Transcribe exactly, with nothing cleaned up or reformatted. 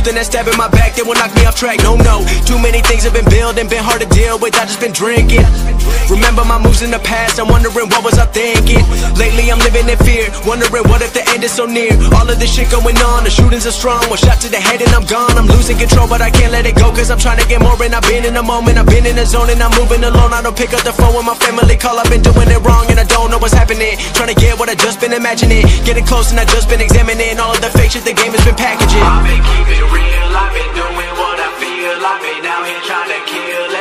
truth and that stab in my back that will knock me off track. No, no, too many things have been building, been hard to deal with, I just been drinking. Remember my moves in the past, I'm wondering what was I thinking. Lately I'm living in fear, wondering what if the end is so near. All of this shit going on, the shootings are strong. One shot to the head and I'm gone. I'm losing control but I can't let it go, cause I'm trying to get more. And I've been in the moment, I've been in the zone, and I'm moving alone. I don't pick up the phone when my family call, I've been doing it wrong and I don't know what's happening. Trying to get what I just been imagining, getting close and I just been examining all of the fake shit the game has been packaging. I've been keeping it real, I've been doing what I feel, I've been out here trying to kill